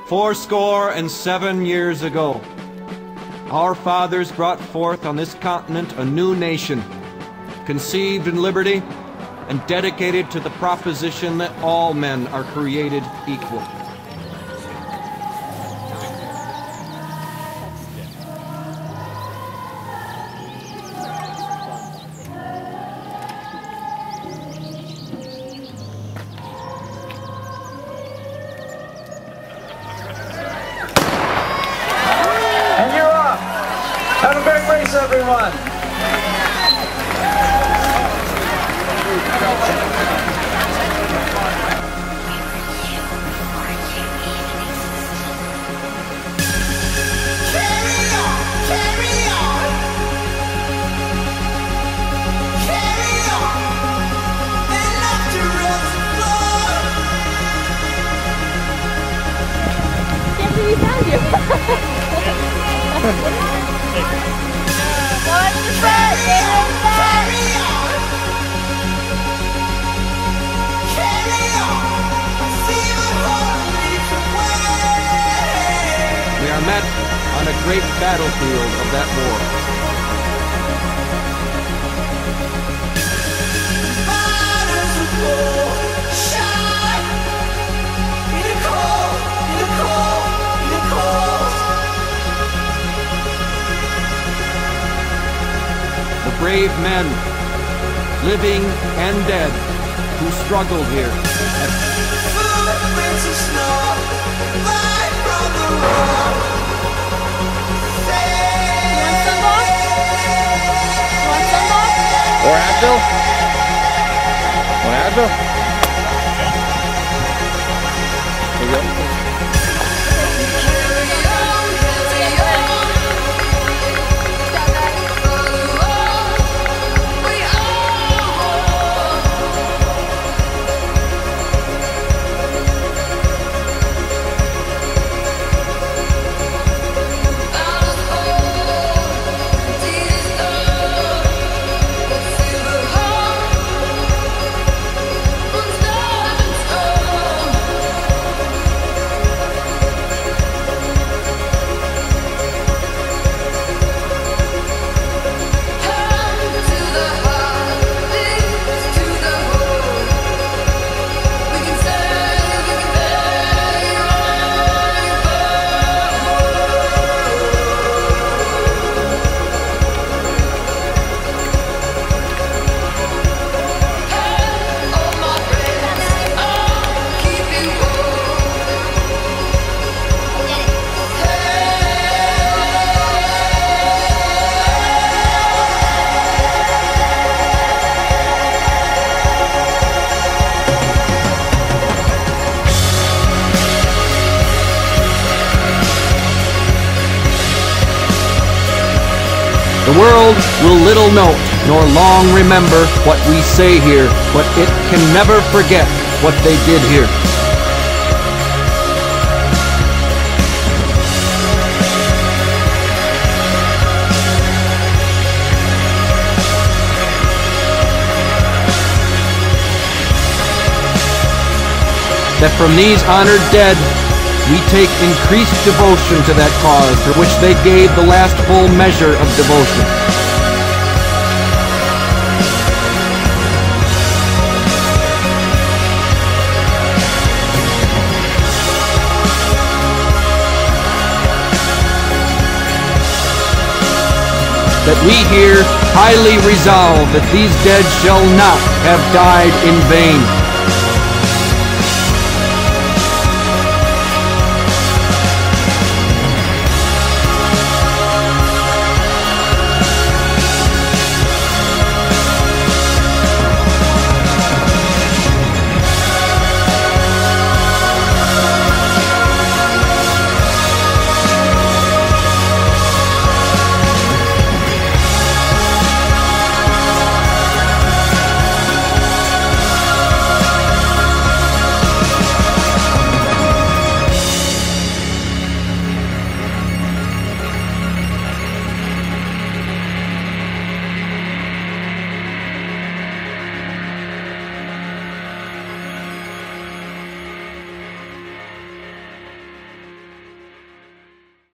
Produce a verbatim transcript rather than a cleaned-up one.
Fourscore and seven years ago, our fathers brought forth on this continent a new nation, conceived in liberty and dedicated to the proposition that all men are created equal. Have a great race, everyone! Carry on, carry on, carry on, and after us flow. Can't believe we found you. What's the first? Carry on, carry on, see the world leads away. We are met on a great battlefield of that war. Fighters of gold shine in the cold, in the cold, in the cold. The brave men, living and dead, who struggled here. Footprints of snow, light from the road. Want some boss? Want some boss? Or Advil? Want Advil? There you go. The world will little note nor long remember what we say here, but it can never forget what they did here. That from these honored dead, we take increased devotion to that cause for which they gave the last full measure of devotion. That we here highly resolve that these dead shall not have died in vain.